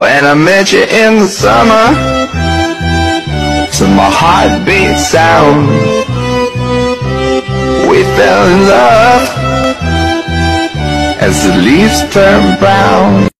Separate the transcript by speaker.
Speaker 1: When I met you in the summer, to my heartbeat sound, we fell in love as the leaves turn brown.